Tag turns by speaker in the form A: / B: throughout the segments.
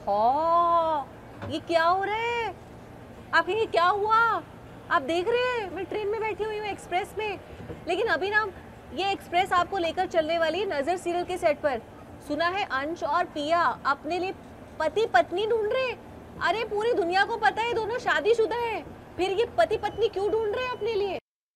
A: ओहो, ये क्या हो रहा है? आपके ये क्या हुआ? आप देख रहे हैं मैं ट्रेन में बैठी हुई हूँ एक्सप्रेस में, लेकिन अभी ना ये एक्सप्रेस आपको लेकर चलने वाली है नजर सीरियल के सेट पर। सुना है अंश और पिया अपने लिए पति पत्नी ढूंढ रहे। अरे पूरी दुनिया को पता है दोनों शादीशुदा हैं, फिर ये पति पत्नी क्यों ढूंढ रहे हैं अपने लिए?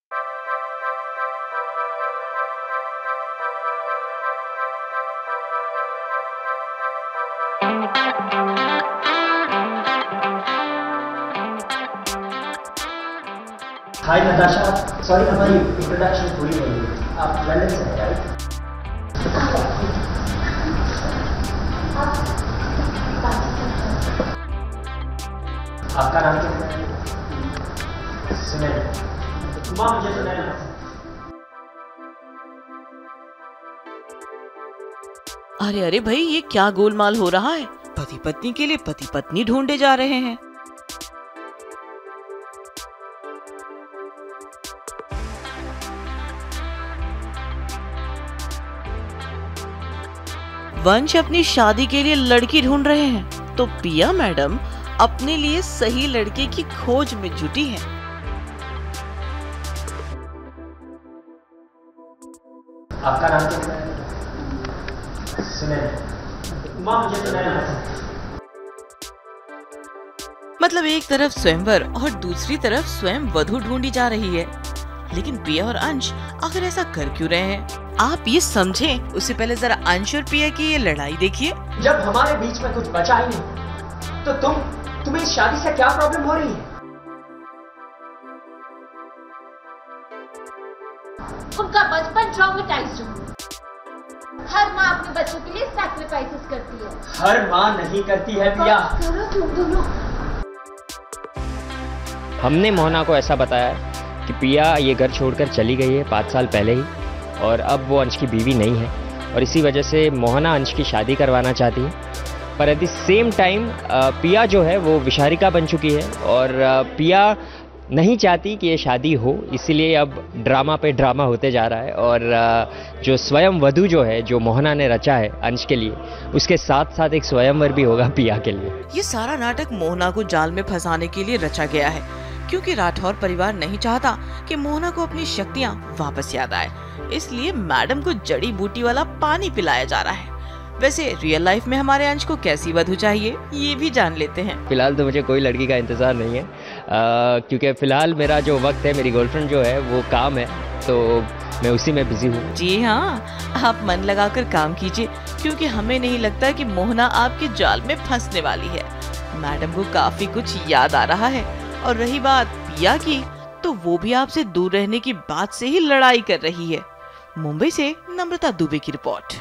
B: हाय नताशा, सॉरी हमारी इंट्रोडक्शन पूरी नहीं हुई। आप लंदन से हैं राइट? आपका नाम क्या है? सुनैना। माँ मुझे सुनैना।
C: अरे अरे भाई, ये क्या गोलमाल हो रहा है? पति पत्नी के लिए पति पत्नी ढूंढे जा रहे हैं। वंश अपनी शादी के लिए लड़की ढूंढ रहे हैं, तो पिया मैडम अपने लिए सही लड़के की खोज में जुटी हैं।
B: आपका नाम क्या है? सुनैना। माँ मुझे सुनैना।
C: मतलब एक तरफ स्वयंवर और दूसरी तरफ स्वयं वधू ढूंढी जा रही है। लेकिन पिया और अंश आखिर ऐसा कर क्यों रहे हैं? आप ये समझें उससे पहले जरा अंश और पिया की ये लड़ाई देखिए।
B: जब हमारे बीच में कुछ बचा ही नहीं, तो तुम्हें इस शादी से क्या प्रॉब्लम हो रही है?
D: उनका बचपन ट्रॉमेटाइज्ड हो। हर माँ अपने बच्चों के लिए सैक्रिफाइसेस करती है।
B: हर माँ नहीं करती है पिया।
D: करो तुम दोनों।
E: हमने मोहना को ऐसा बताया कि पिया ये घर छोड़कर चली गई है 5 साल पहले ही, और अब वो अंश की बीवी नहीं है, और इसी वजह से मोहना अंश की शादी करवाना चाहती है। पर एट द सेम टाइम पिया जो है वो विशारिका बन चुकी है, और पिया नहीं चाहती कि ये शादी हो, इसीलिए अब ड्रामा पे ड्रामा होते जा रहा है। और जो स्वयं वधू जो है, जो मोहना ने रचा है अंश के लिए, उसके साथ साथ एक स्वयंवर भी होगा पिया के लिए।
C: ये सारा नाटक मोहना को जाल में फंसाने के लिए रचा गया है, क्योंकि राठौर परिवार नहीं चाहता कि मोहना को अपनी शक्तियाँ वापस याद आए, इसलिए मैडम को जड़ी बूटी वाला पानी पिलाया जा रहा है। वैसे रियल लाइफ में हमारे अंश को कैसी वधू चाहिए, ये भी जान लेते हैं।
E: फिलहाल तो मुझे कोई लड़की का इंतजार नहीं है, क्योंकि फिलहाल मेरा जो वक्त है, मेरी गर्लफ्रेंड जो है वो काम है, तो मैं उसी में बिजी हूँ।
C: जी हाँ, आप मन लगाकर काम कीजिए, क्योंकि हमें नहीं लगता कि मोहना आपके जाल में फंसने वाली है। मैडम को काफी कुछ याद आ रहा है, और रही बात पिया की, तो वो भी आपसे दूर रहने की बात से ही लड़ाई कर रही है। मुंबई से नम्रता दुबे की रिपोर्ट।